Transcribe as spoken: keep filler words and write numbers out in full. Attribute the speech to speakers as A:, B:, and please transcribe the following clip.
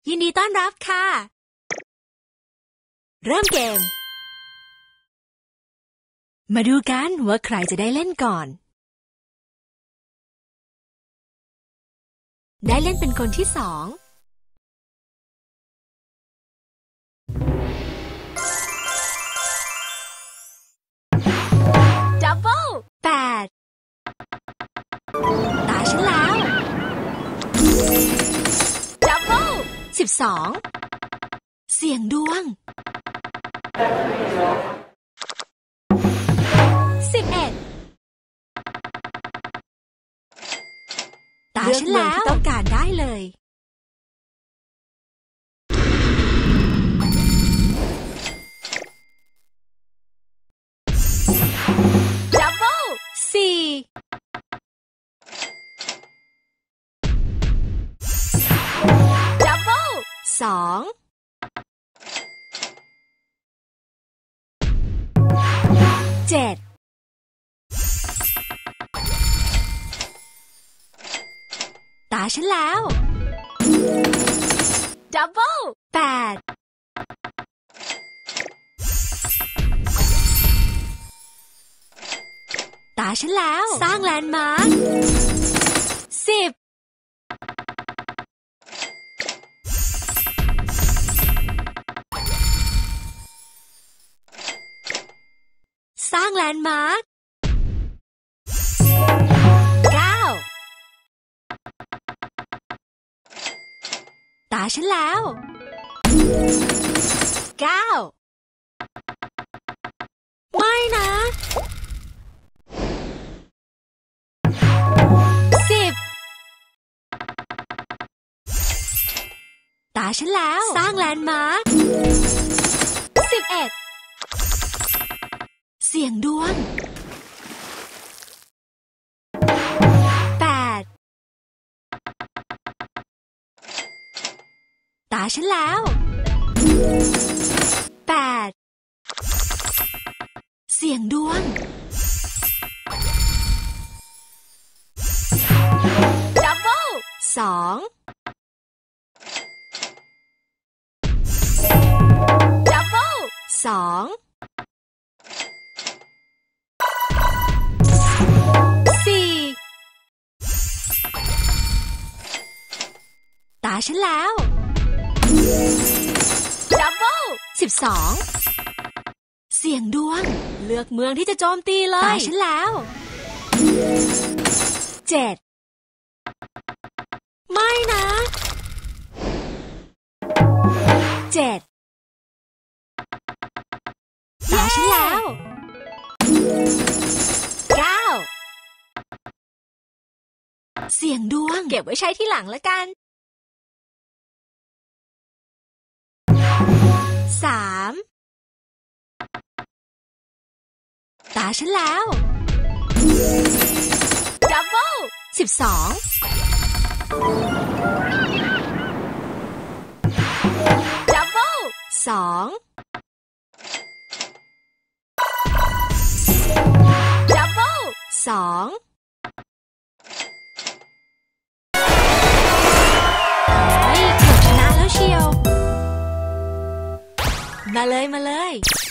A: ยินดีต้อนรับค่ะเริ่มเกมมาดูกันว่าใครจะได้เล่นก่อนได้เล่นเป็นคนที่สองดับเบิลแปดตาฉันแล้วดับเบิลสิบสองเสี่ยงดวงสิบเอ็ดตาฉันแล้วที่ต้องการได้เลยดับเบิลสี่ดับเบิลสองเจ็ดตาฉันแล้วดับเบิลแปดตาฉันแล้วสร้างแลนด์มาร์คสิบสร้างแลนด์มาร์คเก้าตาฉันแล้วเก้าไม่นะสิบตาฉันแล้วสร้างแลนด์มาร์คสิบเอ็ดเสี่ยงดวงแปดตาฉันแล้วแปดเสี่ยงดวงดับเบิลสองดับเบิลสองสี่ตาฉันแล้วดับเบิลสิบสองเสี่ยงดวงเลือกเมืองที่จะโจมตีเลยตาฉันแล้วเจ็ดไม่นะเจ็ดตาฉันแล้วเก้าเสี่ยงดวงเก็บไว้ใช้ที่หลังละกันสามตาฉันแล้วดับเบิลสิบสองดับเบิลสองดับเบิลสองเฮ้ยเกือบชนะแล้วเชียวมาเลยมาเลย